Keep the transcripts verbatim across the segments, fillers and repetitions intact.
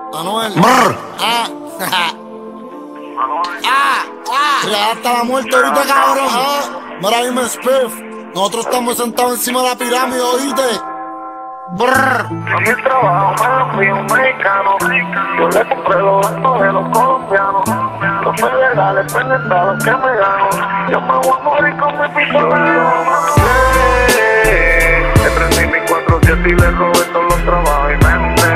Anuel. Brr. Ah. ah. Ah. Ya hasta la muerte ahorita, cabrón. Ah. Mira, dime, Spiff. Nosotros estamos sentados encima de la pirámide, ¿oíste? Brr. A mi trabajo me lo fui un mexicano. Yo le compré los datos de los colombianos. Los federales pendientes a los que me gano. Yo me voy a morir con mi pistola. Le prendí mi cuatro siete y le robé todos los trabajos y me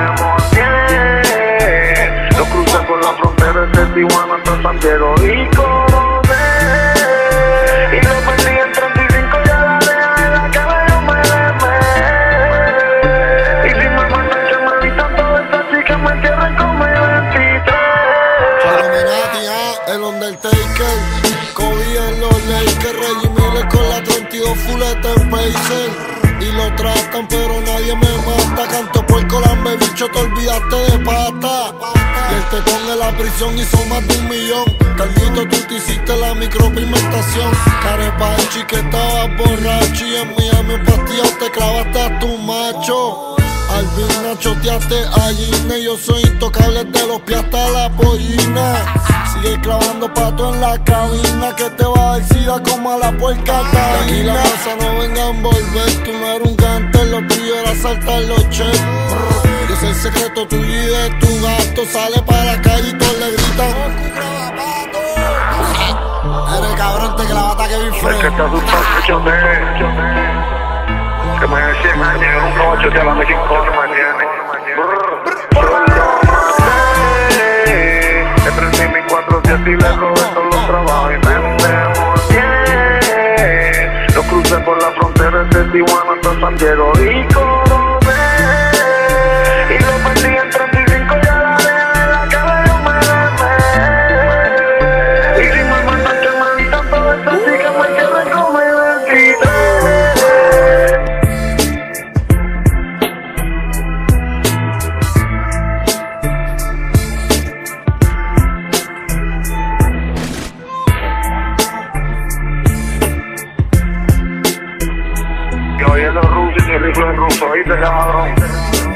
endemonié. Lo crucé por la frontera de Tijuana hasta San Diego y coroné. Y lo perdí en treinta y cinco, ya la deja de la cabeza me demé. Y si me mandan que me evitan todas esas chicas me entierran con mi veintitrés. Illuminati, ah, el Undertaker. Kobe en los Lakers, Reggie Miller con la treinta y dos fuleta en Pacer. Y lo tratan pero nadie me mata. Canto por colambe, bicho, te olvidaste de pata. Y el tetón en la prisión hizo más de un millón. Carlito, tú te hiciste la micropigmentación. Carepachi que estabas borracho. Y en Miami un pastillado te clavaste a tu macho. Alvin nachoteaste a Gine. Yo soy intocable de los pies hasta la pollina. Sigue clavando pato en la cabina, que te va a dar sida como a la puerca. Y la masa no venga a envolver. Tú no eres un gante, lo tuyo era saltar los chefs. Yo sé el secreto tuyo y de tu gato. Sale para la calle y todos le gritan: eres cabrón, te clavata que bien frío. Es que está súper chote. Que me decía, me llega un caballo de la México que me tiene. Le prendí mi cuatro siete y le robé todos los trabajos y me endemonié. Lo crucé por la frontera de Tijuana hasta San Diego y coroné. Y lo perdí en treinta y cinco, ya la deja de la cabeza me demé. Y si me mandan que me evitan todas esas chicas me entierran con mi veintitrés. Que oye los rusos y el rifle ruso, ¿oíste, cabrón?